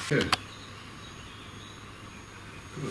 Okay. Gut.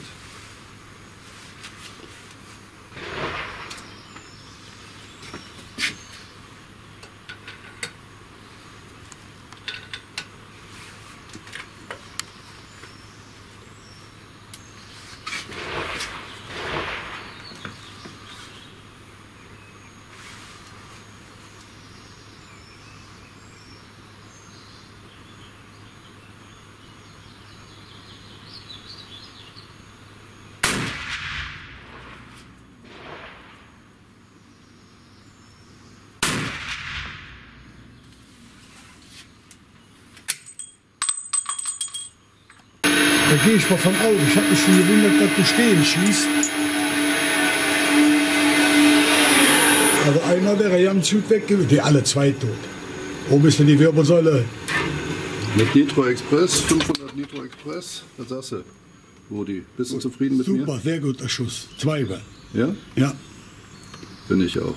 Da gehe ich mal von aus. Ich habe mich schon gewundert, dass du stehen schießt. Also einer wäre ganz gut weg gewesen. Die alle zwei tot. Oben ist denn die Wirbelsäule? Mit Nitro Express, 500 Nitro Express, was sagst du, Rudi? Bist du zufrieden mit mir? Super, sehr guter Schuss. Zweimal. Ja? Ja. Bin ich auch.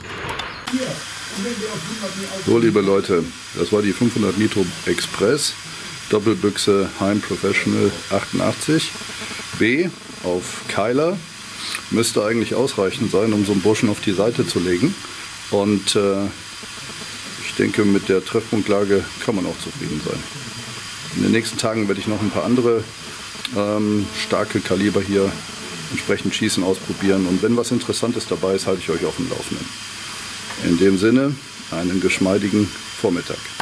So, liebe Leute, das war die 500 Nitro Express. Doppelbüchse Heim Professional 88 B auf Keiler. Müsste eigentlich ausreichend sein, um so einen Burschen auf die Seite zu legen. Und ich denke, mit der Treffpunktlage kann man auch zufrieden sein. In den nächsten Tagen werde ich noch ein paar andere starke Kaliber hier entsprechend schießen, ausprobieren. Und wenn was Interessantes dabei ist, halte ich euch auf dem Laufenden. In dem Sinne, einen geschmeidigen Vormittag.